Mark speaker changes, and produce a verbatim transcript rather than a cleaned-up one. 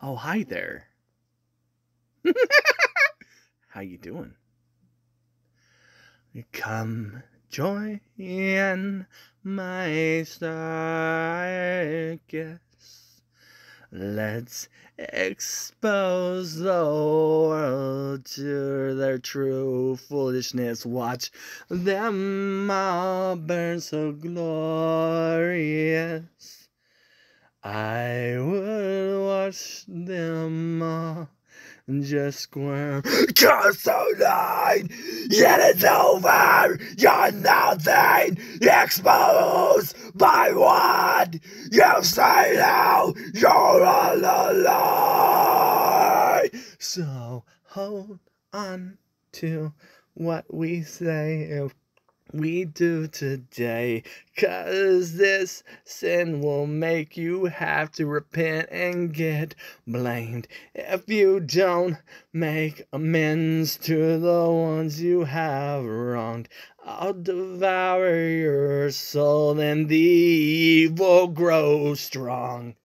Speaker 1: Oh, hi there. How you doing? Come join my circus. Let's expose the world to their true foolishness. Watch them all burn so glorious. I would watch them all just squirm. Cause tonight, yet it's over. You're nothing. Exposed by what you say now. You're all alone. So hold on to what we say. We do today, 'cause this sin will make you have to repent and get blamed if you don't make amends to the ones you have wronged. I'll devour your soul and the evil grow strong.